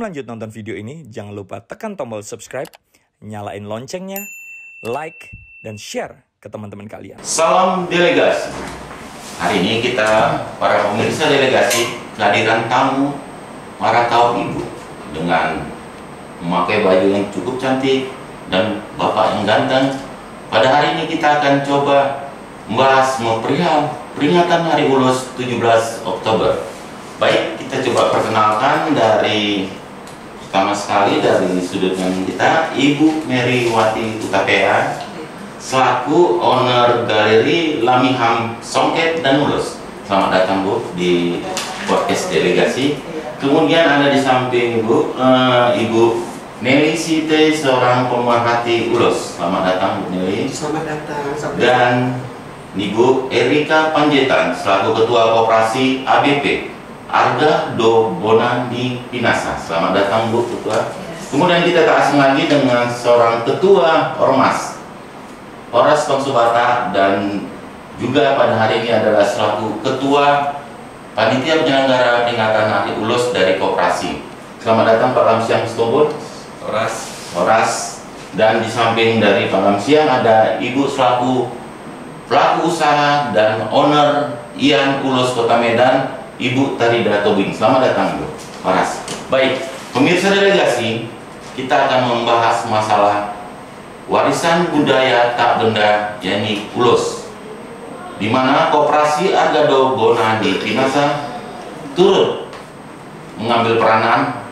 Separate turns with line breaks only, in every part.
lanjut nonton video ini, jangan lupa tekan tombol subscribe, nyalain loncengnya, like, dan share ke teman-teman kalian.
Salam delegasi. Hari ini kita, para pemirsa delegasi, kehadiran tamu para kaum ibu dengan memakai baju yang cukup cantik dan bapak yang ganteng. Pada hari ini kita akan coba membahas perihal peringatan Hari Ulus 17 Oktober. Baik, kita coba perkenalkan dari pertama sekali dari sudut pandang kita, Ibu Meriwati Utapea selaku owner galeri Lamiham Songket dan Ulus. Selamat datang Bu di podcast delegasi. Kemudian ada di samping Ibu, Ibu Nelly Site, seorang pemerhati Ulus. Selamat datang Bu Nelly.
Selamat datang.
Dan Ibu Erika Panjaitan selaku Ketua Koperasi ABP Arga Do Bonandi Pinasa. Selamat datang Bu Ketua. Kemudian kita tak asing lagi dengan seorang Ketua Ormas Polres Konsubata dan juga pada hari ini adalah selaku Ketua Panitia Penyelenggara Peringatan Hari Ulus dari Koperasi. Selamat datang Pak Lamsiang Stobon. Horas. Dan di samping dari Pak Lamsiang ada Ibu selaku pelaku usaha dan owner Ian Ulus Kota Medan, Ibu Tarida Tobing. Selamat datang Bu Horas. Baik, pemirsa delegasi, kita akan membahas masalah warisan budaya tak benda, yakni Ulus, di mana Koperasi Arga Do Bonandi Pinasa turut mengambil peranan,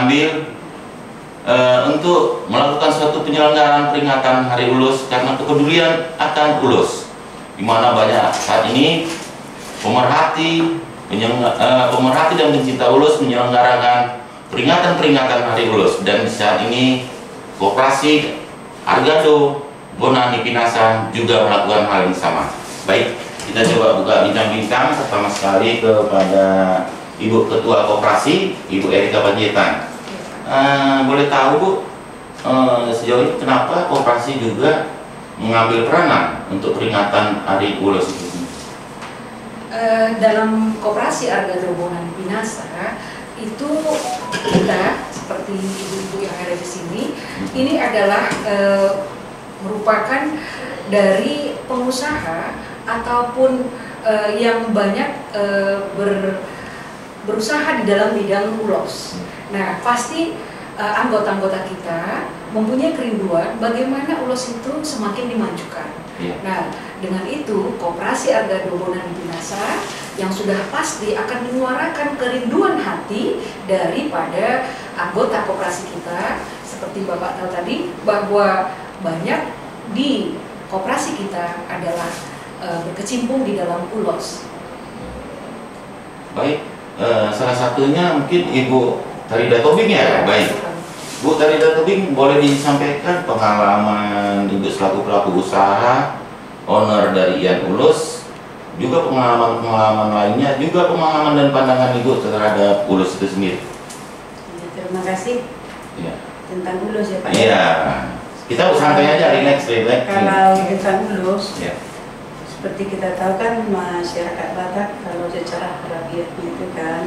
untuk melakukan suatu penyelenggaraan peringatan Hari Ulus karena kepedulian akan Ulus, di mana banyak saat ini pemerhati dan pencinta Ulus menyelenggarakan peringatan Hari Ulus, dan saat ini Koperasi Arga Do Bonandi Pinasa juga melakukan hal yang sama. Baik, kita coba buka bincang-bincang pertama sekali kepada Ibu Ketua Koperasi, Ibu Erika Panjaitan. Boleh tahu Bu, sejauh ini kenapa Koperasi juga mengambil peranan untuk peringatan Hari Ulus itu?
Dalam Koperasi Arga Do Bonandi Pinasa itu kita seperti ibu-ibu yang ada di sini, ini adalah merupakan dari pengusaha ataupun yang banyak berusaha di dalam bidang ulos. Nah, pasti anggota-anggota kita mempunyai kerinduan bagaimana ulos itu semakin dimajukan. Nah, dengan itu Koperasi Arga Do Bonandi Pinasa yang sudah pasti akan menyuarakan kerinduan hati daripada anggota koperasi kita, seperti Bapak tahu tadi bahwa banyak di koperasi kita adalah berkecimpung di dalam ulos.
Baik, salah satunya mungkin Ibu Tarida Tobing ya. Baik, Bu Tarida Tobing, boleh disampaikan pengalaman Ibu selaku pelaku usaha, owner dari Ian Ulus, juga pengalaman lainnya, juga pengalaman dan pandangan Ibu terhadap Ulus itu sendiri.
Ya, terima kasih.
Ya.
Tentang Ulus ya Pak.
Iya, kita santai aja, relax.
Kalau tentang Ulus,
Ya.
seperti kita tahu kan masyarakat Batak kalau secara harafiahnya itu kan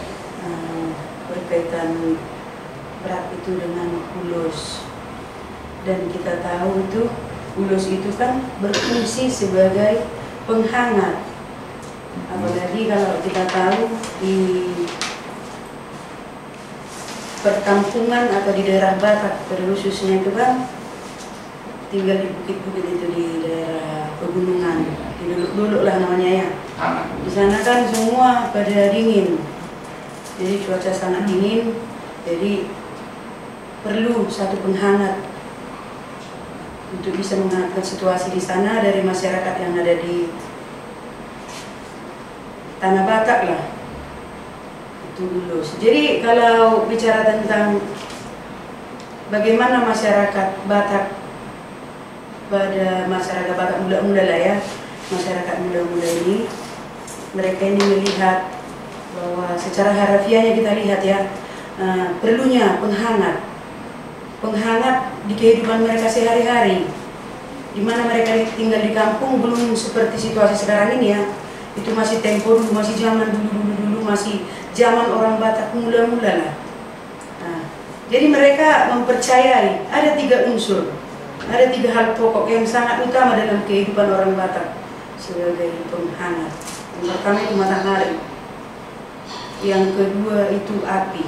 berkaitan berat itu dengan Ulus, dan kita tahu itu Ulus itu kan berfungsi sebagai penghangat. Apalagi kalau kita tahu di perkampungan atau di daerah Batak khususnya itu kan tinggal di bukit-bukit itu, di daerah pegunungan, di Luluk lah namanya ya. Di sana kan semua pada dingin, jadi cuaca sangat dingin, jadi perlu satu penghangat untuk bisa menghangatkan situasi di sana dari masyarakat yang ada di tanah Batak lah. Itu dulu. Jadi kalau bicara tentang bagaimana masyarakat Batak, pada masyarakat Batak muda-muda lah ya, masyarakat muda-muda ini, mereka ini melihat bahwa secara harafiahnya kita lihat ya, perlunya penghangat di kehidupan mereka sehari-hari, di mana mereka tinggal di kampung. Belum seperti situasi sekarang ini ya, itu masih tempo dulu, masih zaman dulu, masih zaman orang Batak mula-mula lah. Nah, Jadi mereka mempercayai ada 3 unsur, ada 3 hal pokok yang sangat utama dalam kehidupan orang Batak sebagai penghangat. Yang pertama itu matahari, yang kedua itu api,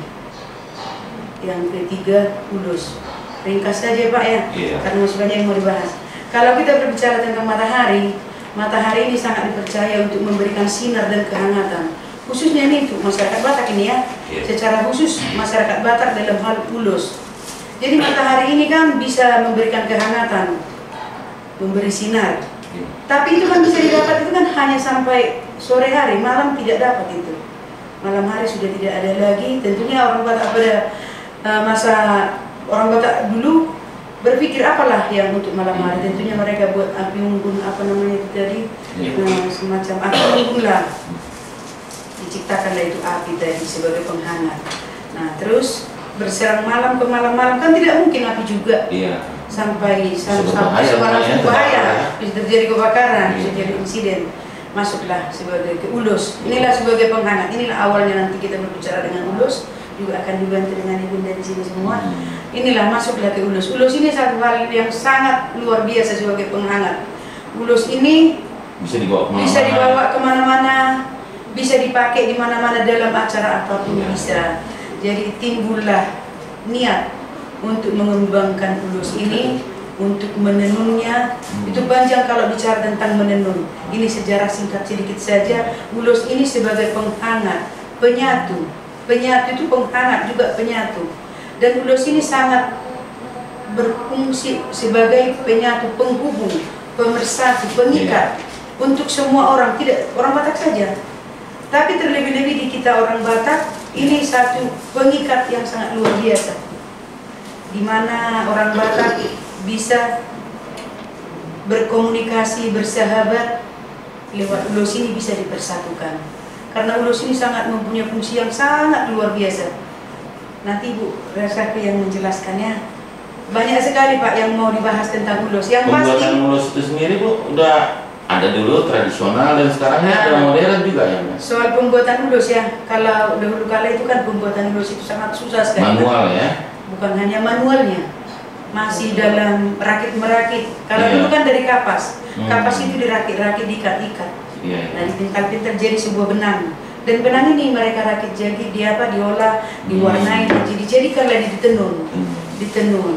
yang ketiga ulus. Ringkas saja Pak ya, karena masih banyak yang mau dibahas. Kalau kita berbicara tentang matahari, matahari ini sangat dipercaya untuk memberikan sinar dan kehangatan. Khususnya ini untuk masyarakat Batak ini ya, secara khusus masyarakat Batak dalam hal ulus. Jadi matahari ini kan bisa memberikan kehangatan, memberi sinar. Tapi itu kan bisa didapat itu kan hanya sampai sore hari, malam tidak dapat itu. Malam hari sudah tidak ada lagi. Tentunya orang Batak pada masa orang Batak dulu berpikir apalah yang untuk malam hari. Tentunya mereka buat api unggun, apa namanya itu tadi, semacam api unggun lah. Diciptakanlah itu api tadi sebagai penghangat. Nah terus berserang malam ke malam-malam kan tidak mungkin api juga. Sampai semalam bahaya, bisa terjadi kebakaran, bisa jadi insiden. Masuklah sebagai ke ulus. Inilah sebagai penghangat. Inilah awalnya nanti kita berbicara dengan ulus, juga akan dibantu dengan ibunda di sini semua. Inilah masuklah ke ulus. Ulus ini satu hal yang sangat luar biasa sebagai penghangat. Ulus ini bisa dibawa kemana-mana, bisa dipakai di mana-mana dalam acara apapun bisa. Jadi timbullah niat untuk mengembangkan ulus ini, untuk menenunnya. Itu panjang kalau bicara tentang menenun. Ini sejarah singkat sedikit saja. Ulus ini sebagai penghangat, penyatu. Penyatu itu penghangat juga penyatu. Dan ulus ini sangat berfungsi sebagai penyatu, penghubung, pemersatu, pengikat untuk semua orang, tidak orang Batak saja. Tapi terlebih-lebih di kita orang Batak, ini satu pengikat yang sangat luar biasa. Di mana orang Batak bisa berkomunikasi, bersahabat lewat ulus ini bisa dipersatukan. Karena ulus ini sangat mempunyai fungsi yang sangat luar biasa. Nanti Bu Rasaki yang menjelaskannya. Banyak sekali Pak yang mau dibahas tentang ulus. Yang
pembuatan
pasti
ulus itu sendiri Bu udah ada dulu tradisional dan sekarang ada modern juga ya Mas? Soal
pembuatan ulus ya, kalau dahulu kala itu kan pembuatan ulus itu sangat susah sekali.
Manual ya?
Bukan hanya manualnya, masih dalam merakit. Kalau dulu kan dari kapas, kapas itu dirakit-rakit, diikat-ikat. Nah ditingkal-tingkal jadi sebuah benang. Dan benang ini mereka rakit jadi diolah, diwarnai, dijadikanlah ditenun.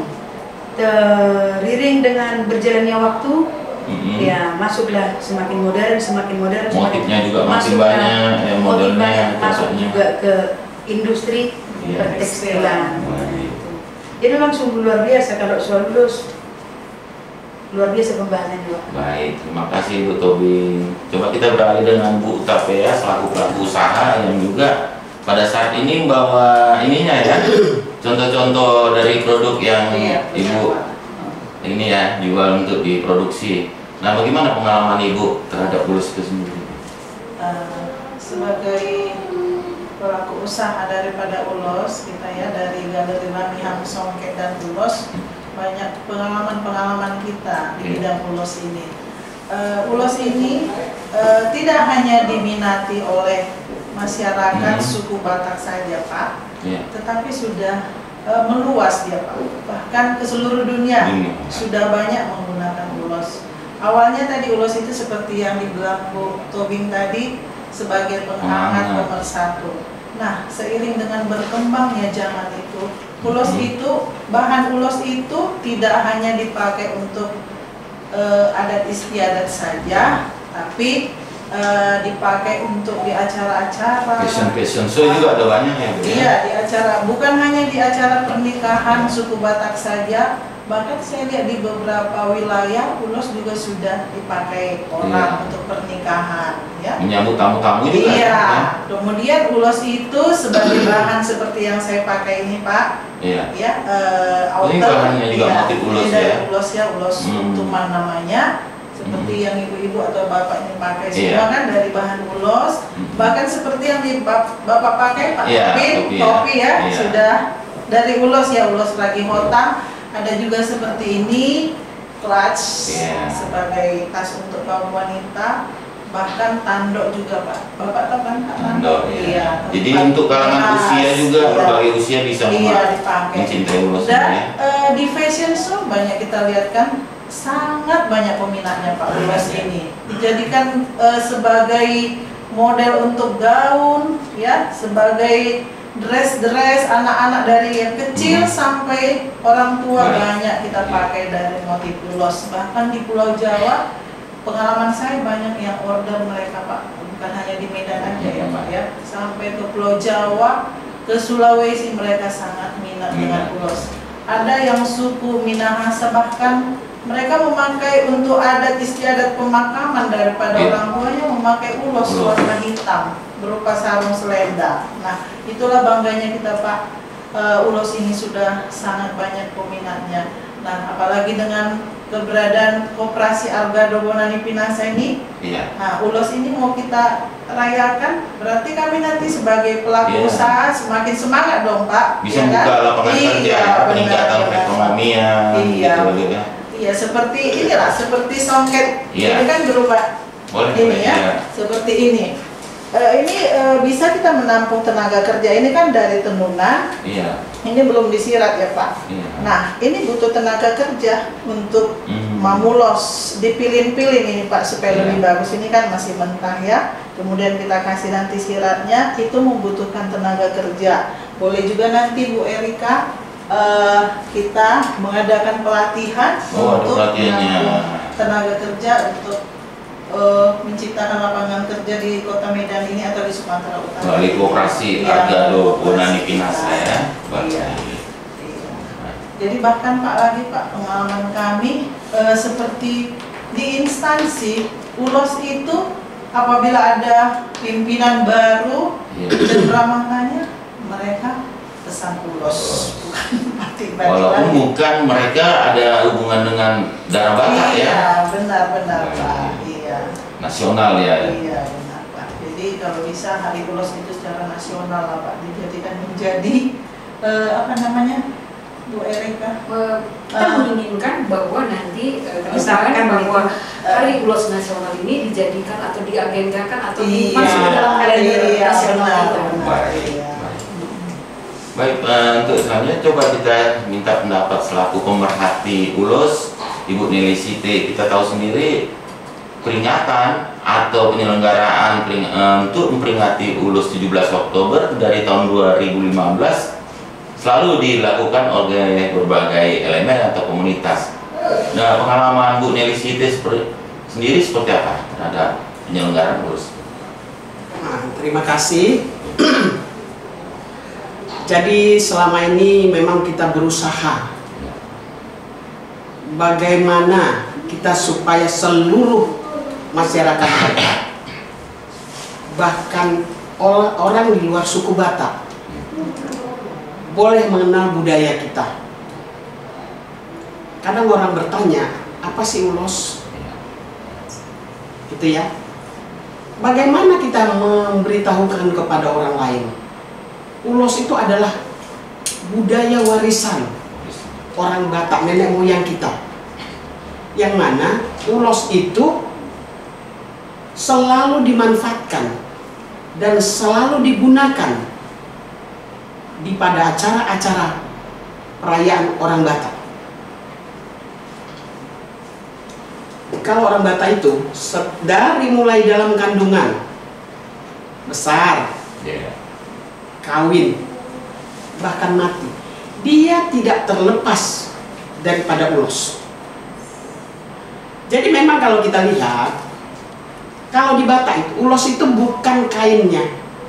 Teriring dengan berjalannya waktu, ya masuklah semakin modern.
Motifnya juga makin banyak, modernnya
masuk juga ke industri pertekstilan. Jadi memang sungguh luar biasa kalau soal ulus, luar biasa pembahasannya Pak.
Baik, terima kasih Bu Tobing. Coba kita beralih dengan Bu Utapea selaku pelaku usaha yang juga pada saat ini membawa ininya ya, contoh-contoh dari produk yang Ibu ini ya jual untuk diproduksi. Nah, bagaimana pengalaman Ibu terhadap ulus itu sendiri?
Sebagai pelaku usaha daripada ulos kita ya, dari Galeri Ramihang, Songket dan ulos, banyak pengalaman-pengalaman kita di bidang ulos ini. Ulos ini tidak hanya diminati oleh masyarakat suku Batak saja Pak, tetapi sudah meluas dia Pak, bahkan ke seluruh dunia sudah banyak menggunakan ulos. Awalnya tadi ulos itu seperti yang dibilang Bu Tobing tadi, sebagai penghangat, pemersatu. Nah, seiring dengan berkembangnya zaman itu, ulos itu, bahan ulos itu tidak hanya dipakai untuk adat istiadat saja, tapi dipakai untuk di acara-acara.
Fashion show juga ada banyak ya Bu?
Iya, di acara, bukan hanya di acara pernikahan suku Batak saja, bahkan saya lihat di beberapa wilayah ulos juga sudah dipakai orang untuk pernikahan ya.
Menyambut tamu-tamu juga.
Iya, kemudian ulos itu sebagai bahan seperti yang saya pakai ini Pak.
Iya.
Ya,
ini bahannya juga motif ulos ya.
Ulos ya, ulos tuman namanya. Seperti yang ibu-ibu atau bapak ini pakai semua kan dari bahan ulos. Bahkan seperti yang bapak pakai Pak topi ya, sudah dari ulos ya, ulos ragi hotam. Ada juga seperti ini, clutch sebagai tas untuk kaum wanita. bahkan tandok juga Pak. Bapak tahu kan
Tandok, ya.
Iya.
Jadi untuk kalangan usia juga, berbagai usia bisa
dipakai.
mencintai ulos
Dan
ini.
di fashion show banyak kita lihat kan, sangat banyak peminatnya Pak ulos ini. Dijadikan sebagai model untuk gaun, ya, sebagai dress anak-anak dari yang kecil sampai orang tua banyak kita pakai dari motif ulos. Bahkan di Pulau Jawa, pengalaman saya banyak yang order mereka Pak, bukan hanya di Medan aja ya Pak ya, sampai ke Pulau Jawa, ke Sulawesi mereka sangat minat dengan ulos. Ada yang suku Minahasa bahkan mereka memakai untuk adat istiadat pemakaman daripada orang tuanya memakai ulos warna hitam berupa sarung selendang. Nah, itulah bangganya kita Pak, ulos ini sudah sangat banyak peminatnya. Nah, apalagi dengan keberadaan Koperasi Arga do Bonani Pinasa ini, nah ulos ini mau kita rayakan, berarti kami nanti sebagai pelaku usaha semakin semangat dong Pak.
Bisa buka lapangan kerja, peningkatan perekonomian, gitu ya.
Iya, seperti inilah, seperti songket. Ini kan berubah. Ini ya, seperti ini. Ini bisa kita menampung tenaga kerja. Ini kan dari tenunan. Ini belum disirat ya Pak. Nah, ini butuh tenaga kerja untuk memulos, dipilin-pilin ini Pak supaya lebih bagus. Ini kan masih mentah ya. Kemudian kita kasih nanti siratnya, itu membutuhkan tenaga kerja. Boleh juga nanti Bu Erika kita mengadakan pelatihan untuk tenaga kerja untuk menciptakan lapangan kerja di Kota Medan ini atau di Sumatera Utara.
Melalui Koperasi Arga do Bonani Pinasa ya.
Jadi bahkan Pak lagi Pak, pengalaman kami seperti di instansi ulos itu apabila ada pimpinan baru dan ramah tanya, mereka pesan ulos, bukan batik-batik.
Walaupun bukan mereka ada hubungan dengan darah Batak ya.
Iya, benar-benar Pak.
Nasional ya.
Iya benar Pak. Jadi kalau bisa hari ulos itu secara nasional lah Pak, dijadikan menjadi apa namanya Bu Erika.
Kita menginginkan bahwa nanti misalkan bahwa hari ulos nasional ini dijadikan atau diagendakan atau dimasuk dalam kalender nasional kita.
Baik, untuk selanjutnya coba kita minta pendapat selaku pemerhati ulos Ibu Nelly Siti. Kita tahu sendiri peringatan atau penyelenggaraan untuk memperingati ULUS 17 Oktober dari tahun 2015 selalu dilakukan oleh berbagai elemen atau komunitas. Nah, pengalaman Bu Nelly Siti sendiri seperti apa terhadap penyelenggaraan ULUS?
Nah, terima kasih. Jadi selama ini memang kita berusaha bagaimana kita supaya seluruh masyarakat Batak, bahkan orang di luar suku Batak boleh mengenal budaya kita. Kadang orang bertanya, apa sih ulos? Gitu ya. Bagaimana kita memberitahukan kepada orang lain? Ulos itu adalah budaya warisan orang Batak, nenek moyang kita. Yang mana ulos itu selalu dimanfaatkan dan selalu digunakan pada acara-acara perayaan orang Batak. Kalau orang Batak itu dari mulai dalam kandungan, besar, kawin, bahkan mati, dia tidak terlepas daripada ulos. Jadi memang kalau kita lihat, kalau di Batak itu, ulos itu bukan kainnya,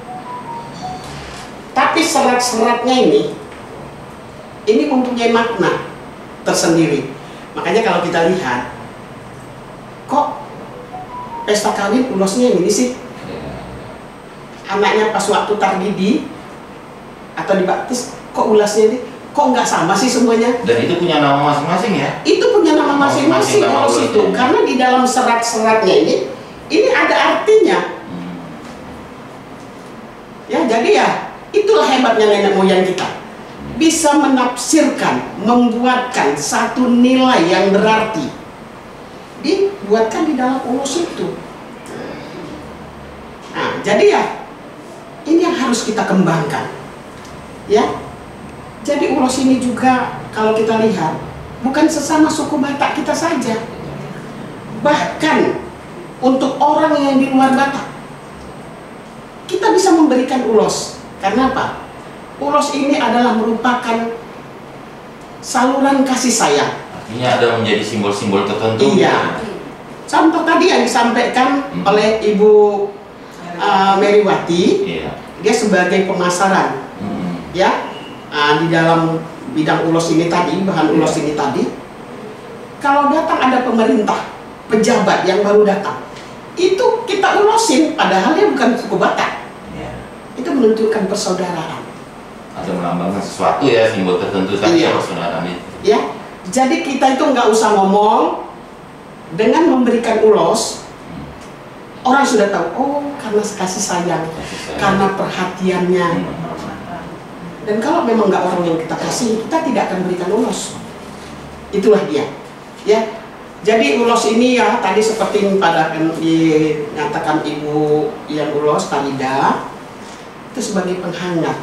tapi serat-seratnya ini mempunyai makna tersendiri. Makanya kalau kita lihat, kok pesta kawin ulosnya yang ini sih? Anaknya pas waktu targidi atau dibaptis, kok ulasnya ini? Kok nggak sama sih semuanya?
Dan itu punya nama masing-masing ya?
Itu punya nama masing-masing ulos itu, karena di dalam serat-seratnya ini ada artinya. Ya, jadi ya itulah hebatnya nenek moyang kita, bisa menafsirkan, membuatkan satu nilai yang berarti, dibuatkan di dalam ulos itu. jadi ya ini yang harus kita kembangkan, ya. Jadi ulos ini juga kalau kita lihat bukan sesama suku Batak kita saja, bahkan untuk orang yang di luar Batak kita bisa memberikan ulos. Karena apa? Ulos ini adalah merupakan saluran kasih sayang.
Artinya ada menjadi simbol-simbol tertentu.
Iya. Contoh tadi yang disampaikan oleh Ibu Meriwati,
Iya.
dia sebagai pemasaran, ya, di dalam bidang ulos ini tadi, bahan ulos ini tadi. Kalau datang ada pemerintah, pejabat yang baru datang, itu kita ulosin, padahal dia bukan suku Batak.
Iya.
Itu menunjukkan persaudaraan.
Ada melambangkan sesuatu ya, simbol tertentu tadi
Iya.
persaudaraan itu.
Ya, jadi kita itu nggak usah ngomong, dengan memberikan ulos, orang sudah tahu, oh karena kasih sayang, karena perhatiannya. Dan kalau memang nggak orang yang kita kasih, kita tidak akan berikan ulos. Itulah dia, ya. Jadi ulos ini ya tadi seperti yang pada dinyatakan Ibu yang ulos Talida, itu sebagai penghangat.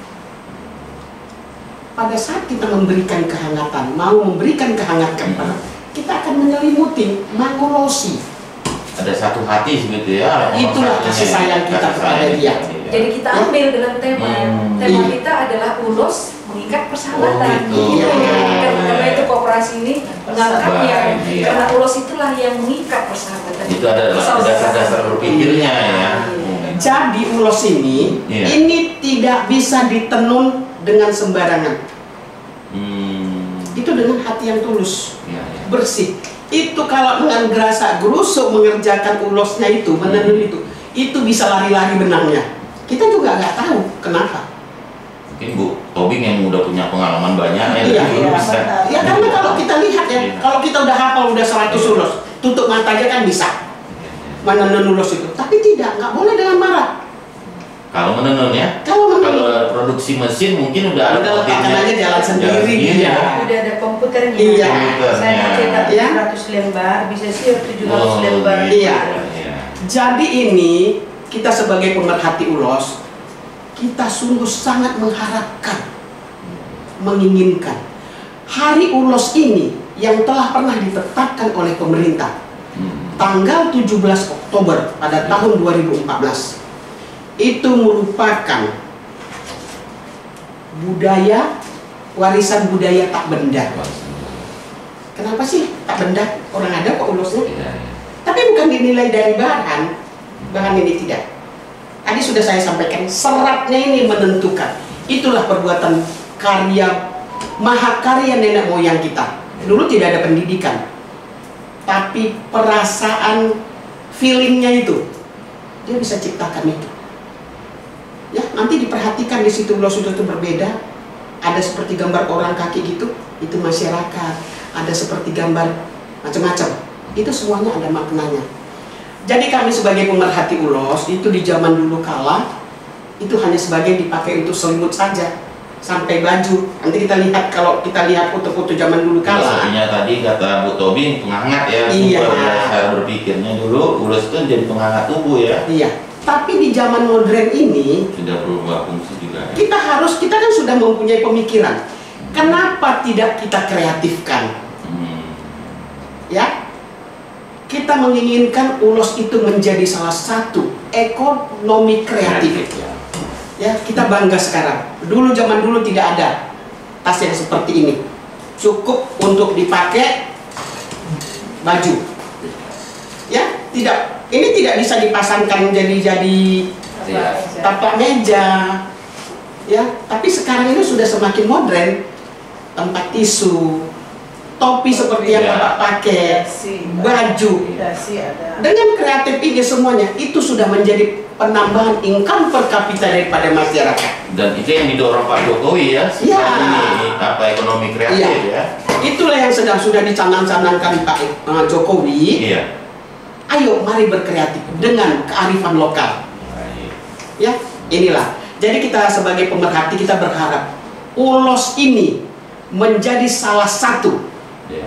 Pada saat kita memberikan kehangatan, mau memberikan kehangatan, kita akan menyelimuti, mengulosi.
Ada satu hati segitu ya.
Itulah kasih sayang kita kepada dia.
Jadi kita ambil dengan tema. Tema
Iya.
kita adalah ulos mengikat persahabatan.
Oh, gitu.
Karena itu koperasi ini mengangkatnya.
Iya.
Karena ulos itulah yang mengikat persahabatan.
Itu adalah dasar-dasar berpikirnya ya.
Jadi ulos ini,
Iya.
ini tidak bisa ditenun dengan sembarangan. Itu dengan hati yang tulus,
Iya, iya.
bersih. Itu kalau dengan gerasa gerusuk mengerjakan ulosnya itu, menenun itu bisa lari-lari benangnya. Kita juga nggak tahu kenapa.
Mungkin Bu Tobing yang udah punya pengalaman banyak ya,
Iya,
dulu
iya,
bisa.
benar.
Ya karena kalau kita lihat ya,
Iya.
kalau kita udah hafal udah 100 ulos, tutup mata aja kan bisa menenun ulos itu. Tapi tidak, nggak boleh dengan marah.
Kalau menenun ya,
Kalau menenun,
kalau produksi mesin mungkin udah ada
udah letakkan
motifnya.
aja jalan sendiri
Iya.
dia.
Udah ada komputernya.
Iya.
Saya mencetak
Iya.
100 lembar, bisa sih 700
Oh,
lembar.
gitu.
Iya.
Iya.
Jadi ini kita sebagai pemerhati ulos, kita sungguh sangat mengharapkan, menginginkan hari ulos ini yang telah pernah ditetapkan oleh pemerintah tanggal 17 Oktober pada tahun 2014 itu merupakan budaya, warisan budaya tak benda. Kenapa sih tak benda? Orang ada kok ulosnya.
Iya, iya.
Tapi bukan dinilai dari bahan ini tidak. Tadi sudah saya sampaikan, seratnya ini menentukan. Itulah perbuatan karya, mahakarya nenek moyang kita. Dulu tidak ada pendidikan, tapi perasaan, feelingnya itu, dia bisa ciptakan itu. Ya, nanti diperhatikan di situ ulos itu berbeda. Ada seperti gambar orang kaki gitu, itu masyarakat. Ada seperti gambar macam-macam. Itu semuanya ada maknanya. Jadi kami sebagai pemerhati ulos itu di zaman dulu kala itu hanya sebagai dipakai untuk selimut saja sampai baju. Nanti kita lihat kalau kita lihat foto-foto zaman dulu kala.
Maksudnya tadi kata Bu Tobing penghangat ya.
Iya.
Cara berpikirnya dulu ulos itu jadi penghangat tubuh ya.
Iya. Tapi di zaman modern ini
Sudah berubah fungsi juga. Ya.
kita kan sudah mempunyai pemikiran. Kenapa tidak kita kreatifkan? Ya. Kita menginginkan ulos itu menjadi salah satu ekonomi kreatif. Ya, kita bangga sekarang. Dulu zaman dulu tidak ada tas yang seperti ini. Cukup untuk dipakai baju. Ya, tidak. Ini tidak bisa dipasangkan jadi tapak meja. Ya, tapi sekarang ini sudah semakin modern. Tempat tisu, topi seperti yang Bapak pakai, baju. Dengan kreatif ini semuanya itu sudah menjadi penambahan income per kapita daripada masyarakat.
Dan itu yang didorong Pak Jokowi ya.
Iya.
Ini apa ekonomi kreatif ya.
Itulah yang sudah dicanang-canangkan Pak Jokowi.
Iya.
Ayo mari berkreatif dengan kearifan lokal.
Baik.
Ya, inilah. Jadi kita sebagai pemerhati kita berharap ulos ini menjadi salah satu
Iya.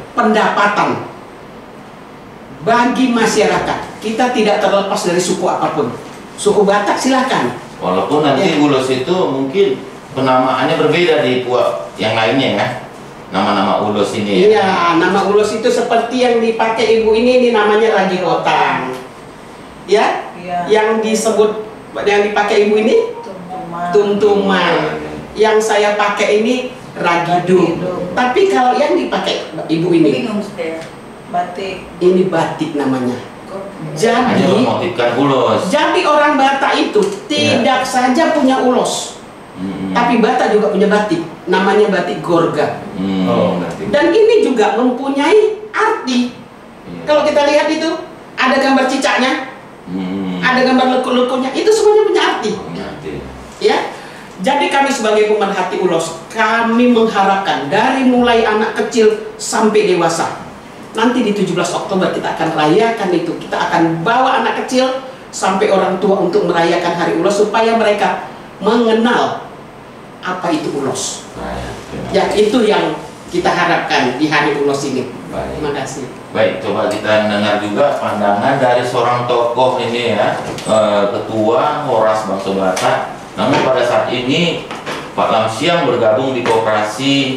pendapatan bagi masyarakat. Kita tidak terlepas dari suku apapun. suku Batak silakan.
Walaupun nanti ulos itu mungkin penamaannya berbeda di puak yang lainnya ya. Nama-nama ulos ini.
Iya, nama ulos itu seperti yang dipakai ibu ini namanya ragi kotang. Ya?
Iya.
Yang disebut yang dipakai ibu ini tumtuman. Yang saya pakai ini ragido. Tapi kalau yang dipakai ibu ini
Bingung saya.
Batik.
ini batik namanya.
Hanya memotifkan ulos.
Jadi orang Batak itu tidak saja punya ulos, tapi Batak juga punya batik. Namanya batik gorga. Dan ini juga mempunyai arti. Kalau kita lihat itu ada gambar cicaknya, ada gambar lekuk-lekuknya. Itu semuanya punya arti. Ya. Jadi kami sebagai pemerhati ulos, kami mengharapkan dari mulai anak kecil sampai dewasa. Nanti di 17 Oktober kita akan rayakan itu. Kita akan bawa anak kecil sampai orang tua untuk merayakan Hari Ulos supaya mereka mengenal apa itu ulos. Ya, itu yang kita harapkan di Hari Ulos ini. Terima kasih.
Baik, coba kita dengar juga pandangan dari seorang tokoh ini ya, Ketua Horas Bangsa Batak. Namun pada saat ini Pak Lamsiang bergabung di koperasi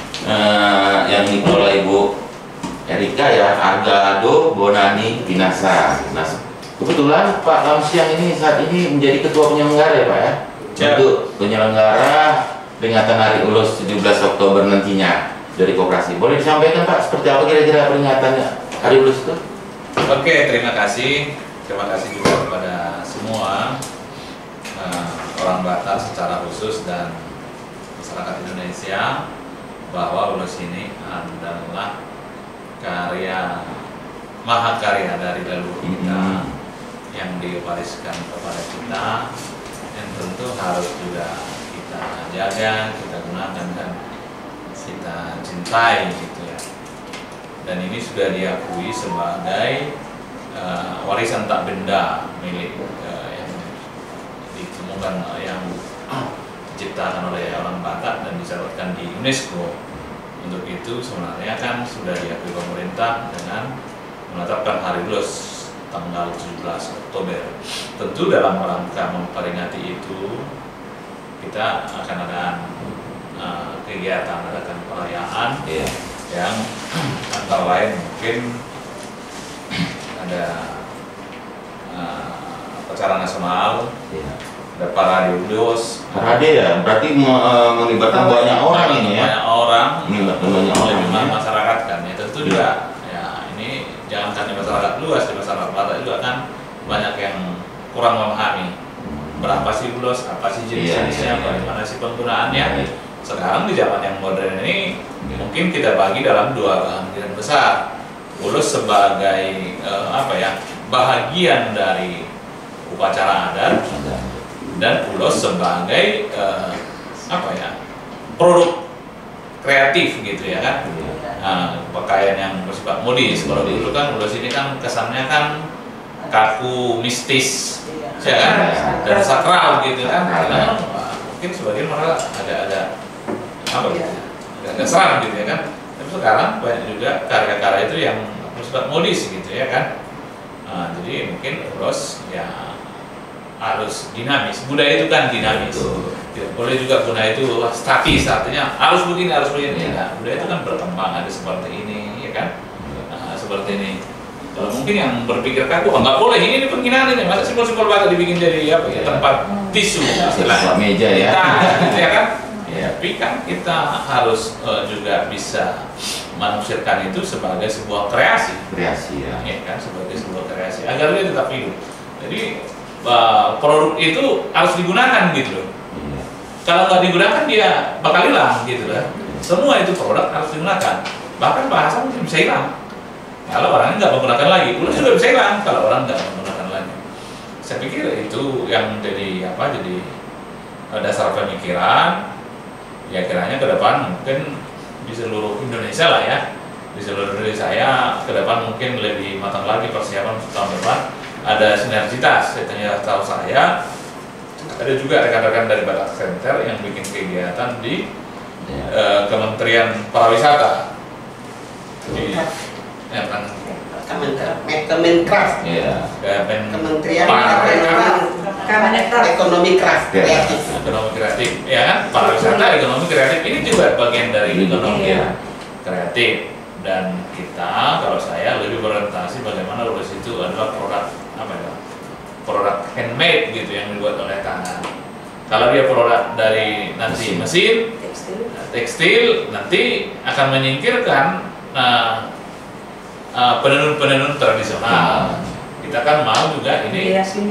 yang dikelola Ibu Erika ya, Arga Bonani Pinasa. Nah, kebetulan Pak Lamsiang ini saat ini menjadi ketua penyelenggara ya Pak ya, untuk penyelenggara peringatan Hari Ulos 17 Oktober nantinya dari koperasi. Boleh disampaikan Pak, seperti apa kira-kira peringatannya Hari Ulos itu?
Oke, terima kasih. Terima kasih juga kepada semua orang Batak secara khusus dan masyarakat Indonesia bahwa Ulos ini adalah karya mahakarya dari leluhur kita yang diwariskan kepada kita, yang tentu harus juga kita jaga, kita gunakan dan kita cintai gitu ya. Dan ini sudah diakui sebagai warisan tak benda milik yang ditemukan yang diciptakan oleh orang Batak dan dicatatkan di UNESCO. Untuk itu sebenarnya kan sudah diakui pemerintah dengan menetapkan Hari Ulos tanggal 17 Oktober. Tentu dalam rangka memperingati itu kita akan ada kegiatan, adakan perayaan yang antara lain mungkin ada acara nasional, ada parade Ulos.
Parade ya, berarti melibatkan banyak orang ini ya.
Banyak orang,
banyak
jumlah masyarakat kan ya. Tentu juga ya ini jangankan di masyarakat luas, di masyarakat Batak juga kan banyak yang kurang memahami berapa sih ulos, apa sih jenis-jenisnya, bagaimana sih penggunaannya. Sekarang di zaman yang modern ini mungkin kita bagi dalam dua bagian besar. Ulos sebagai bahagian dari upacara adat, dan ulos sebagai produk kreatif gitu ya kan. Pakaian yang bersifat modis. Kalau dulu kan ulos ini kan kesannya kan kaku, mistis ya kan, dan sakral gitu kan. Karena mungkin sebagian malah ada agak seram gitu ya kan. Tapi sekarang banyak juga karya-karya itu yang bersifat modis gitu ya kan. Jadi mungkin ulos ya harus dinamis. Budaya itu kan dinamis. Tidak boleh juga budaya itu statis, artinya harus begini, harus begini. Nah, budaya itu kan berkembang, ada seperti ini, ya kan? Seperti ini. Kalau mungkin yang berpikir kaku, nggak boleh, ini penghinaan ini, masa simbol-simbol Batak dibikin jadi tempat tisu, istilahnya.
Meja ya.
Gitu ya kan? Tapi kan kita harus juga bisa menafsirkan itu sebagai sebuah kreasi.
Kreasi ya.
Ya kan, sebagai sebuah kreasi agar dia tetap hidup. Jadi produk itu harus digunakan gitu loh. Kalau nggak digunakan dia bakal hilang gitu loh. Semua itu produk harus digunakan. Bahkan bahasa mungkin bisa hilang kalau orangnya nggak menggunakan lagi. Ulos juga bisa hilang kalau orang nggak menggunakan lagi. Saya pikir itu yang jadi jadi dasar pemikiran. Ya kiranya ke depan mungkin di seluruh Indonesia lah ya. Di seluruh Indonesia ke depan mungkin lebih matang lagi persiapan tahun depan. Ada sinergitas, ternyata tahu saya ada juga rekan-rekan dari Batak Center yang bikin kegiatan di Kementerian Pariwisata di
Kemenkraf.
Kementerian
Kementerian ekonomi kreatif.
Ekonomi kreatif, ya kan? Pariwisata, ekonomi kreatif ini juga bagian dari ekonomi kreatif. Dan kita, kalau saya lebih berorientasi bagaimana ulos itu adalah produk produk handmade gitu yang dibuat oleh tangan. Kalau dia produk dari nanti mesin, tekstil nanti akan menyingkirkan penenun-penenun tradisional. Kita kan mau juga ini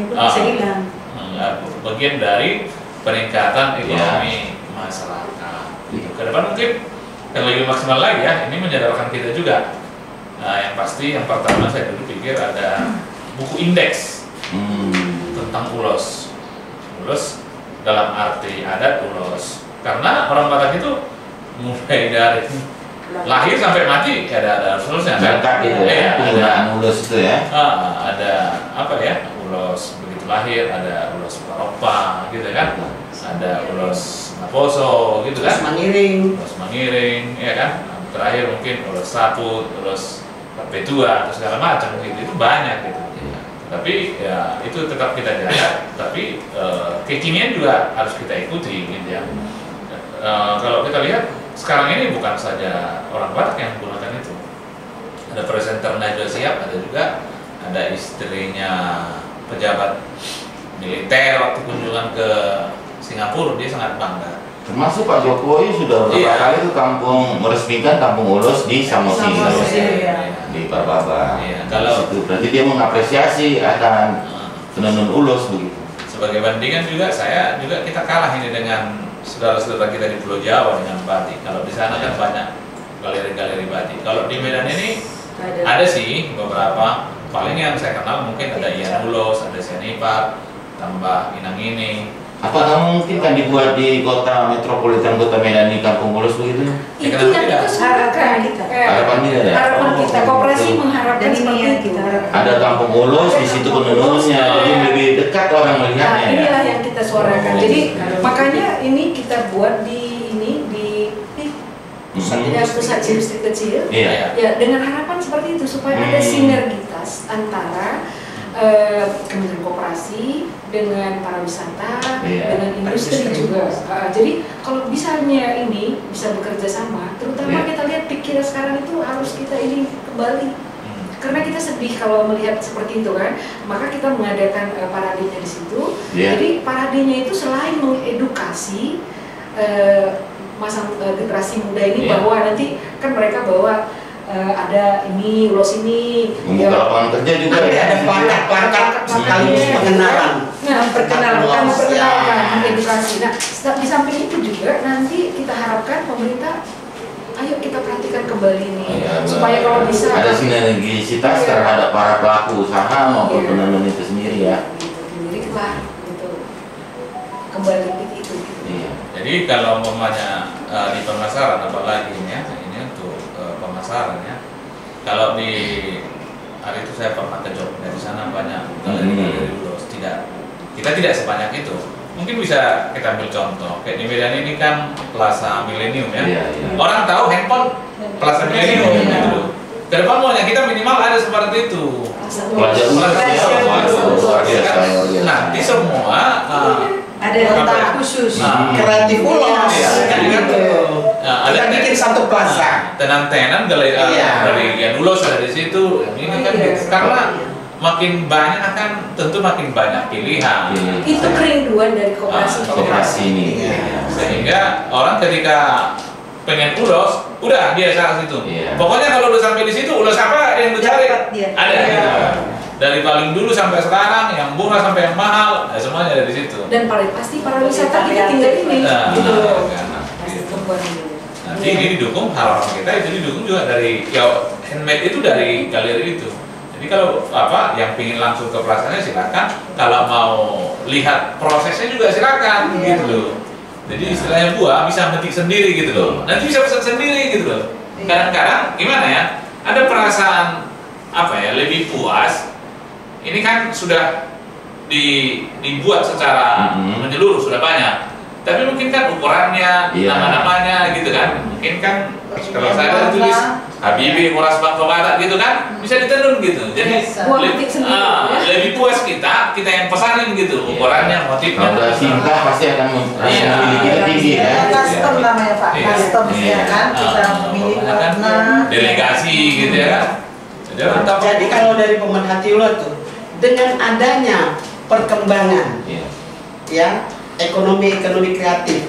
bagian dari peningkatan ekonomi masyarakat. Ke depan mungkin yang lebih maksimal lagi ya, ini menyadarkan kita juga. Yang pasti yang pertama saya dulu pikir ada buku indeks tentang ulos dalam arti adat ulos, karena orang Batak itu mulai dari lahir sampai mati ada ulusnya.
Penggunaan ulos itu ya.
Ada ulos begitu lahir, ada ulos paropa gitu kan, ada ulos naposo gitu kan, ulos mangiring ya kan, terakhir mungkin ulos saput, ulos perpetua atau segala macam gitu, itu banyak gitu. Tapi ya itu tetap kita jaga, tapi kekinian juga harus kita ikuti gitu ya. Kalau kita lihat sekarang ini bukan saja orang Batak yang menggunakan itu, ada presenter Najwa Shihab, ada juga ada istrinya pejabat militer waktu kunjungan ke Singapura, dia sangat bangga.
Termasuk Pak Jokowi sudah beberapa kali ke meresmikan kampung ulos di Samosir, di Parbaba. Kalau itu berarti dia mengapresiasi akan penenun ulos begitu.
Sebagai bandingan juga kita kalah ini dengan saudara-saudara kita di Pulau Jawa dengan batik. Kalau di sana kan banyak galeri-galeri batik. Kalau di Medan ini ada sih beberapa. Paling yang saya kenal mungkin ada Ian Ulos, ada Sianipar, tambah Inang ini.
Apa nggak mungkin kan dibuat di kota metropolitan kota Medan di kampung ulos begitu?
Itu yang kita harapan kita. Harapan kita, koperasi mengharapkan seperti itu.
Ada kampung ulos di situ penenunnya, lebih dekat orang melihatnya.
Inilah yang kita suarakan. Jadi makanya ini kita buat di pusat industri kecil. Ya dengan harapan seperti itu supaya ada sinergitas antara Kementerian Koperasi dengan pariwisata, dengan industri juga. Jadi kalau bisanya ini bisa bekerja sama, terutama kita lihat pikiran sekarang itu harus kita ini kembali. Karena kita sedih kalau melihat seperti itu kan, maka kita mengadakan paradenya di situ. Jadi paradenya itu selain mengedukasi generasi muda ini bahwa nanti kan mereka bawa ada ini ulos ini
membuka lapangan kerja juga
ada plakat-plakat sekaligus pengenalan.
Perkenalkan edukasi. Nah, di samping itu juga nanti kita harapkan pemerintah ayo kita perhatikan kembali ini supaya kalau bisa
ada sinergisitas terhadap para pelaku usaha maupun penenun itu sendiri ya.
Gitu kembali itu.
Jadi kalau umpamanya di pemasaran apalagi ini untuk pemasaran ya. Kalau di hari itu saya pernah ke Jogja, di sana banyak galeri ulos. Kita tidak sebanyak itu. Mungkin bisa kita ambil contoh. Kayak di Medan ini kan Plaza Millennium ya. Orang tahu handphone Plaza Millennium gitu. Ke depan maunya kita minimal ada seperti itu. Nanti semua
ada tempat khusus
kreatif ulos kita bikin satu plaza
tenan-tenan galeri yang ulos ada di situ. Ini kan karena makin banyak kan tentu makin banyak pilihan.
Itu kerinduan dari koperasi
ini.
Sehingga orang ketika pengen ulos, udah dia salah situ. Pokoknya kalau udah sampai di situ, ulos apa yang dicari ada. Dari paling dulu sampai sekarang, yang murah sampai yang mahal, semuanya ada di situ.
Dan paling pasti pariwisata kita tinggal ini.
Nanti ini didukung, harapan kita itu didukung juga dari handmade itu dari galeri itu. Jadi kalau yang pingin langsung ke pelasananya silakan. Kalau mau lihat prosesnya juga silakan gitu loh. Jadi istilahnya buah bisa metik sendiri gitu loh. Nanti bisa pesan sendiri gitu loh. Kadang-kadang gimana ya? Ada perasaan lebih puas. Ini kan sudah dibuat secara menyeluruh sudah banyak. Tapi mungkin kan ukurannya, nama-namanya gitu kan. Mungkin kan kalau saya tulis Habibie, Horas Bangka Barat gitu kan, bisa ditenun gitu. Jadi lebih puas kita yang pesanin gitu, ukurannya, motifnya.
Kalau udah cinta pasti akan memiliki tinggi ya.
Custom namanya Pak, custom ya kan, kita memilih warna.
Delegasi gitu ya kan.
Jadi kalau dari pemerhati ulos tuh, dengan adanya perkembangan, ya ekonomi kreatif,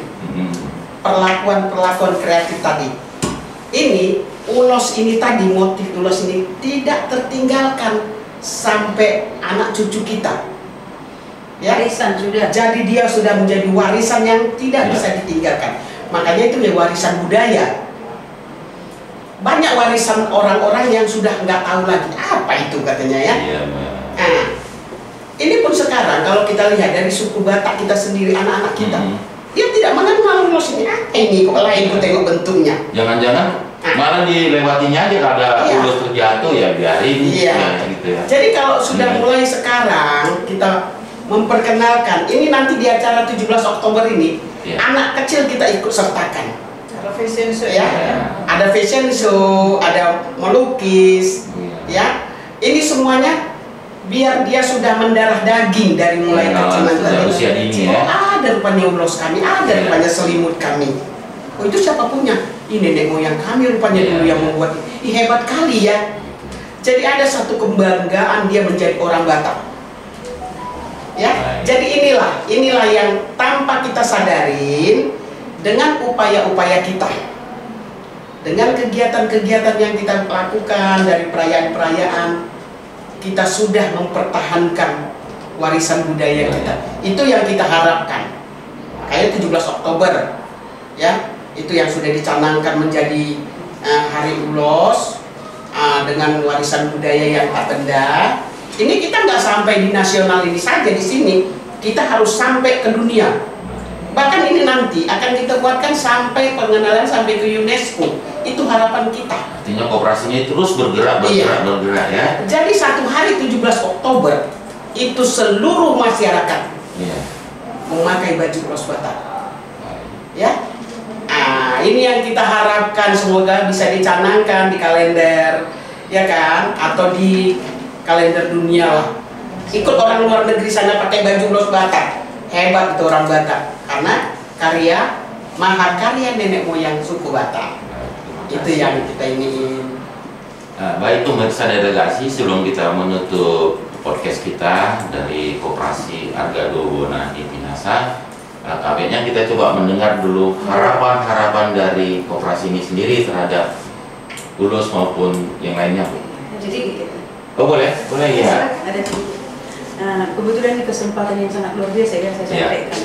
perlakuan kreatif tadi, ini ulos ini tadi, motif ulos ini tidak tertinggalkan sampai anak cucu kita. Ya,
Warisan sudah.
jadi dia sudah menjadi warisan yang tidak bisa ditinggalkan. Makanya itu ya warisan budaya. Banyak warisan orang-orang yang sudah nggak tahu lagi apa itu katanya ya. Nah, ini pun sekarang kalau kita lihat dari suku Batak kita sendiri, anak-anak kita, dia tidak mengenal ulos ini. Ini kok lain, ku tengok bentuknya.
Jangan-jangan malah dilewatinya aja kalau ada ulos terjatuh ya biarin. Gitu ya.
Jadi kalau sudah mulai sekarang kita memperkenalkan, ini nanti di acara 17 Oktober ini, anak kecil kita ikut sertakan.
Ada fashion show
Ya, ada fashion show, ada melukis, ya. Ini semuanya biar dia sudah mendarah daging dari mulai kecil
usia dini ya.
Ada rupanya ulos kami, ada rupanya selimut kami. Oh itu siapa punya? Ini nenek moyang kami rupanya dulu yang membuat. Hebat kali ya. Jadi ada satu kebanggaan dia menjadi orang Batak. Ya, jadi inilah yang tanpa kita sadarin, dengan upaya-upaya kita, dengan kegiatan-kegiatan yang kita lakukan dari perayaan-perayaan, kita sudah mempertahankan warisan budaya kita. Itu yang kita harapkan. Kayak 17 Oktober, ya, itu yang sudah dicanangkan menjadi Hari Ulos dengan warisan budaya yang tak benda. Ini kita nggak sampai di nasional ini saja di sini, kita harus sampai ke dunia. Bahkan ini nanti akan kita buatkan sampai pengenalan sampai ke UNESCO. Itu harapan kita.
Artinya koperasinya terus bergerak ya.
Jadi satu hari 17 Oktober itu seluruh masyarakat memakai baju ulos Batak. Ya. Ini yang kita harapkan, semoga bisa dicanangkan di kalender, ya kan, atau di kalender dunia lah. Ikut orang luar negeri sana pakai baju ulos Batak. Hebat itu orang Batak, karena karya mahakarya nenek moyang suku Batak. Itu yang kita ingin.
Baik pemirsa delegasi, sebelum kita menutup podcast kita dari Koperasi Argado Bona di Pinasa, kabinnya kita coba mendengar dulu harapan-harapan dari koperasi ini sendiri terhadap ulos maupun yang lainnya, Bu.
Jadi
Oh boleh ya.
Ada kebetulan ini kesempatan yang sangat luar biasa ya saya sampaikan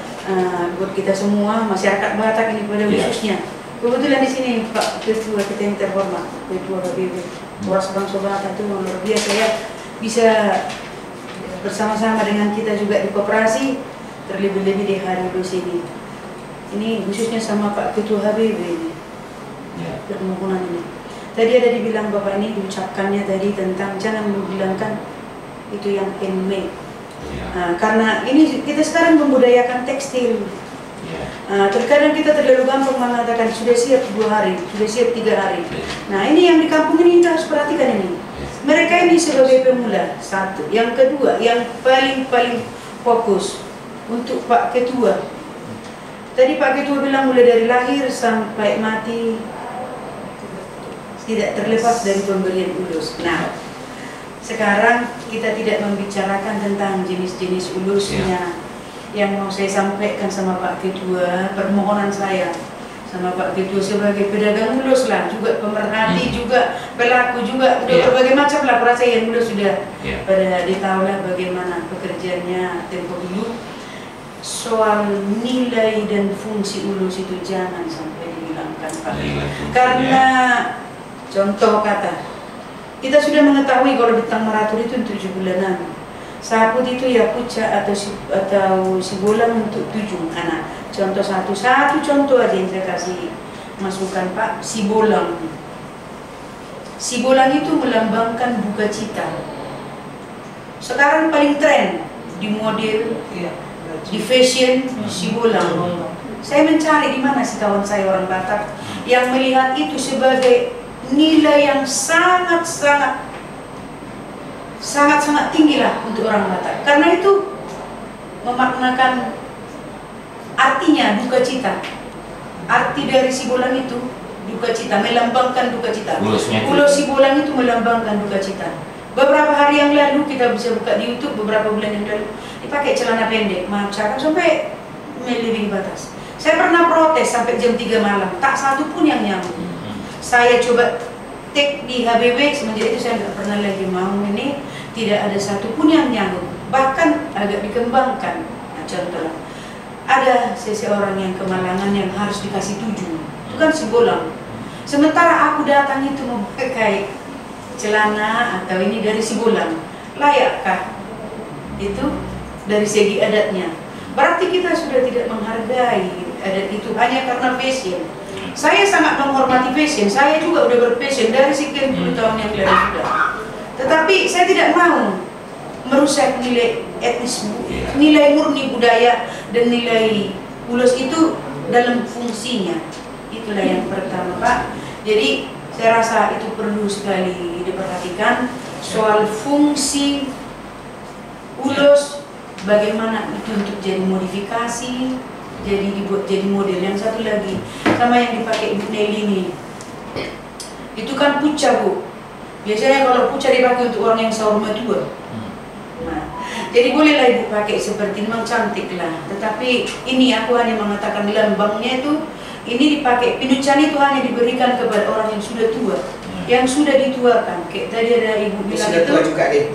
buat kita semua masyarakat Batak ini pada khususnya. Kebetulan di sini Pak Ketua kita yang terhormat, Ketua Habibie, Horas Bangka Barat itu luar biasa ya, bisa bersama-sama dengan kita juga di koperasi, terlebih-lebih di Hari Ulos ini. Ini khususnya sama Pak Ketua Habibie ini, permohonan ini. Tadi ada dibilang Bapak ini diucapkannya tadi tentang jangan menghilangkan itu yang handmade. Karena ini kita sekarang membudayakan tekstil. Terkadang kita terlalu gampang mengatakan sudah siap 2 hari, sudah siap 3 hari. Nah ini yang di kampung ini kita harus perhatikan ini. Mereka ini sebagai pemula, satu. Yang kedua, yang paling fokus untuk Pak Ketua. Tadi Pak Ketua bilang mulai dari lahir sampai mati tidak terlepas dari pemberian ulos. Nah, sekarang kita tidak membicarakan tentang jenis-jenis ulusnya. Yang mau saya sampaikan sama Pak Ketua, permohonan saya sama Pak Ketua sebagai pedagang ulos lah, juga pemerhati, juga pelaku, juga berbagai macam lah perasa yang ulos sudah pada ditahu lah bagaimana pekerjaannya tempo dulu. Soal nilai dan fungsi ulus itu jangan sampai dihilangkan, Pak. Karena contoh kata, kita sudah mengetahui kalau betang meratur itu 7 bulanan. Saput itu ya pucak atau si bolang untuk 7 anak. Contoh satu contoh aja yang saya kasih masukan Pak, si bolang. Si bolang itu melambangkan buka cita. Sekarang paling tren di model, di fashion, si bolang. Saya mencari di mana sih kawan saya orang Batak yang melihat itu sebagai nilai yang sangat tinggi lah untuk orang Batak. Karena itu memaknakan artinya duka cita. Arti dari Sibolang itu duka cita, melambangkan duka cita. Pulau Sibolang itu melambangkan duka cita. Beberapa hari yang lalu kita bisa buka di YouTube, beberapa bulan yang lalu dipakai celana pendek, macam sampai melebihi batas. Saya pernah protes sampai jam 3 malam, tak satu pun yang nyambung. Saya coba take di HBB, semenjak itu saya nggak pernah lagi mau ini, tidak ada satu pun yang nyambung. Bahkan agak dikembangkan. Nah, contoh, ada seseorang yang kemalangan yang harus dikasih 7, itu kan Sibolang. Sementara aku datang itu memakai celana atau ini dari Sibolang, layakkah itu dari segi adatnya? Berarti kita sudah tidak menghargai adat itu hanya karena fashion. Saya sangat menghormati fashion, saya juga udah berfashion dari sekian puluh tahun yang lalu sudah. Tetapi saya tidak mau merusak nilai etnis, nilai murni budaya dan nilai ulos itu dalam fungsinya. Itulah yang pertama, Pak. Jadi saya rasa itu perlu sekali diperhatikan soal fungsi ulos, bagaimana itu untuk jadi modifikasi, jadi dibuat jadi model. Yang satu lagi sama yang dipakai Ibu Nelly ini, itu kan puca, Bu. Biasanya kalau puca dipakai untuk orang yang sahur tua. Nah, jadi bolehlah Ibu pakai seperti memang cantik lah. Tetapi ini aku hanya mengatakan lambangnya itu ini dipakai. Pinucan itu hanya diberikan kepada orang yang sudah tua, yang sudah dituakan. Kayak tadi ada Ibu bilang
sudah
itu.
tua juga deh.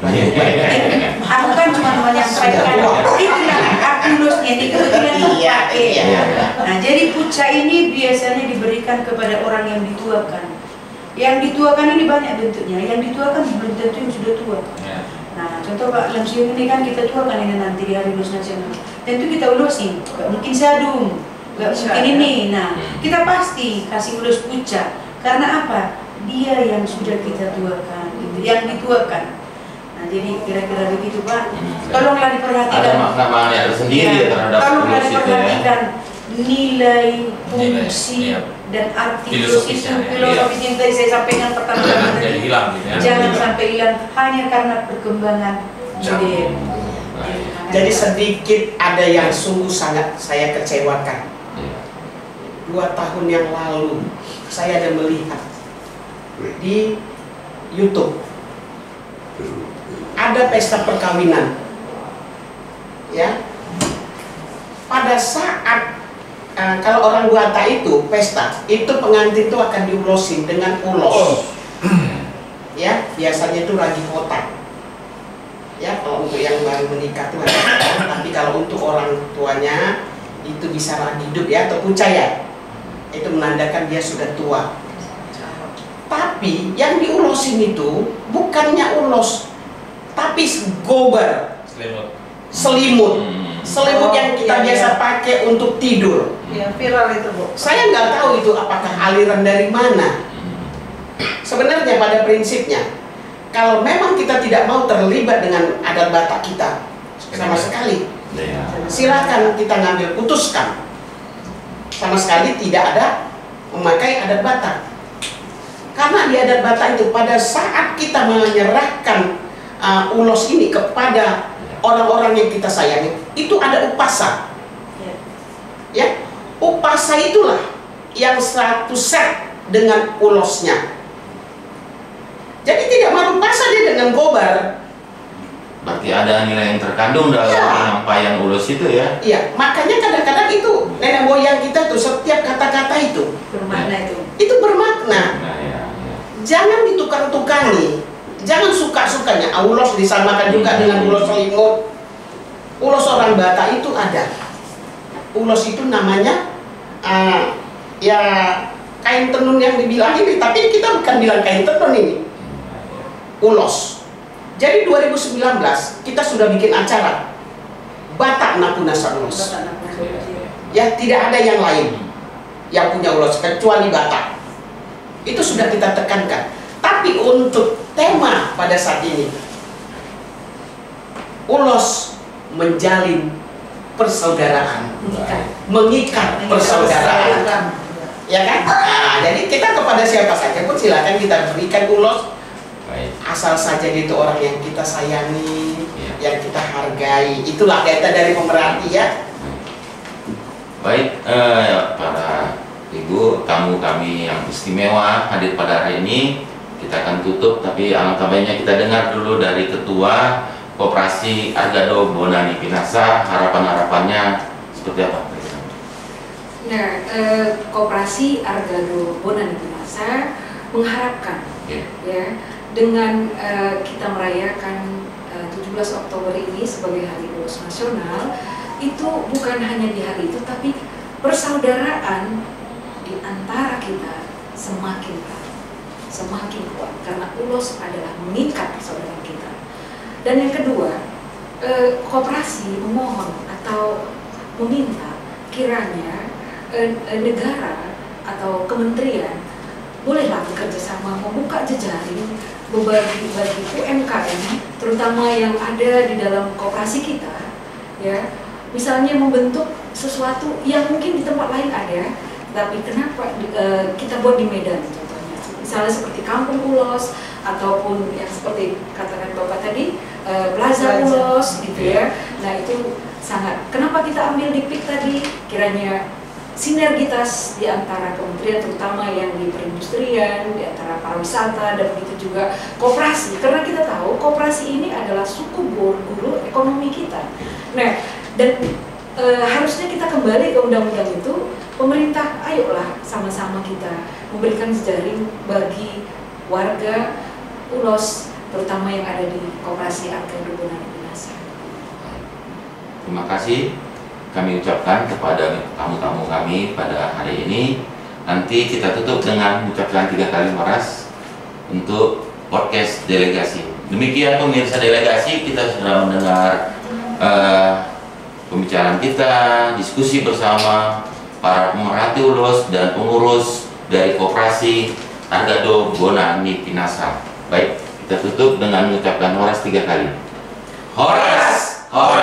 Aku kan cuma menyampaikan. Itulah aku ulusnya ini kebetulan dipakai. Nah, jadi puca ini biasanya diberikan kepada orang yang dituakan. Yang dituakan ini banyak bentuknya. Yang dituakan belum tentu yang sudah tua. Nah, contoh Pak Lamsiung ini kan kita tuakan ini nanti di Hari Ulus Nasional. Tentu kita ulusin, gak mungkin sadung, gak mungkin ini. Nah, kita pasti kasih ulus puca. Karena apa? Dia yang sudah kita tuakan, gitu. Yang dituakan. Nah, jadi kira-kira begitu Pak. Tolonglah diperhatikan.
Ada makna-makna tersendiri ya terhadap
tolonglah
ulus itu ya.
diperhatikan nilai, fungsi, dan arti ulus itu, filosofis yang tadi saya sampaikan pertama kali.
Jadi hilang gitu ya.
Jangan sampai hilang hanya karena perkembangan modern.
Jadi sedikit ada yang sungguh sangat saya kecewakan. 2 tahun yang lalu saya ada melihat di YouTube ada pesta perkawinan, ya. Pada saat kalau orang Batak itu pesta, itu pengantin itu akan diulosin dengan ulos, ya. Biasanya itu ragi kotak, ya. Kalau untuk yang baru menikah itu ada, tapi kalau untuk orang tuanya itu bisa ragi hidup ya atau puca ya. Itu menandakan dia sudah tua. Tapi yang diulosin itu bukannya ulos, tapi gobar, selimut yang kita biasa pakai untuk tidur.
Yang viral itu, Bu.
Saya nggak tahu itu apakah aliran dari mana. Sebenarnya pada prinsipnya, kalau memang kita tidak mau terlibat dengan adat Batak kita sama sekali, silakan kita ngambil putuskan. Sama sekali tidak ada memakai adat Batak. Karena di adat Batak itu pada saat kita menyerahkan ulos ini kepada orang-orang yang kita sayangi, itu ada upasa. Ya, upasa itulah yang satu set dengan ulosnya. Jadi tidak merupasa dia dengan gobar.
Berarti ada nilai yang terkandung dalam penyampaian ulus itu ya?
Iya, makanya kadang-kadang itu nenek moyang kita tuh setiap kata-kata itu
Bermakna itu.
itu bermakna.
Nah, ya.
Jangan ditukar-tukangi. Jangan suka-sukanya. Ulos disamakan juga dengan ulos selimut. Ulos orang Batak itu ada. Ulos itu namanya ya kain tenun yang dibilang ini, tapi kita bukan bilang kain tenun ini. Ulos. Jadi 2019 kita sudah bikin acara Batak Napunasa Ulos. Ya, tidak ada yang lain yang punya ulos kecuali Batak. Itu sudah kita tekankan. Tapi untuk tema pada saat ini, ulos menjalin persaudaraan, mengikat persaudaraan. Ya kan? Nah, jadi kita kepada siapa saja pun silakan kita berikan ulos.
Baik.
Asal saja dia itu orang yang kita sayangi,
Ya.
yang kita hargai. Itulah kaitan dari pemerhati ya.
Baik, para ibu tamu kami yang istimewa hadir pada hari ini, kita akan tutup, tapi alangkah baiknya kita dengar dulu dari Ketua Koperasi Argado Bonani Pinasa, harapan-harapannya seperti apa?
Nah, Koperasi Argado Bonani Pinasa mengharapkan ya dengan kita merayakan 17 Oktober ini sebagai Hari Ulos Nasional, itu bukan hanya di hari itu, tapi persaudaraan di antara kita semakin kuat karena ulos adalah mengikat persaudaraan kita. Dan yang kedua, koperasi memohon atau meminta kiranya negara atau kementerian bolehlah bekerja sama membuka jejaring bagi UMKM, terutama yang ada di dalam koperasi kita, ya. Misalnya membentuk sesuatu yang mungkin di tempat lain ada, tapi kenapa kita buat di Medan contohnya, misalnya seperti Kampung Ulos ataupun yang seperti katakan Bapak tadi Plaza Ulos gitu ya. Nah itu sangat, kenapa kita ambil di PIK tadi, kiranya sinergitas di antara kementerian terutama yang di perindustrian, di antara pariwisata dan begitu juga koperasi, karena kita tahu koperasi ini adalah suku guru ekonomi kita. Nah, dan harusnya kita kembali ke undang-undang itu, pemerintah ayolah sama-sama kita memberikan jejaring bagi warga Ulos, terutama yang ada di Koperasi Argado Bonani Pinasa.
Terima kasih kami ucapkan kepada tamu-tamu kami pada hari ini. Nanti kita tutup dengan mengucapkan 3 kali waras untuk podcast delegasi. Demikian pemirsa delegasi, kita sudah mendengar pembicaraan kita, diskusi bersama para pemerhati Ulos dan pengurus dari Koperasi Argado Bonani Pinasa. Baik, kita tutup dengan mengucapkan horas 3 kali. Horas! Horas!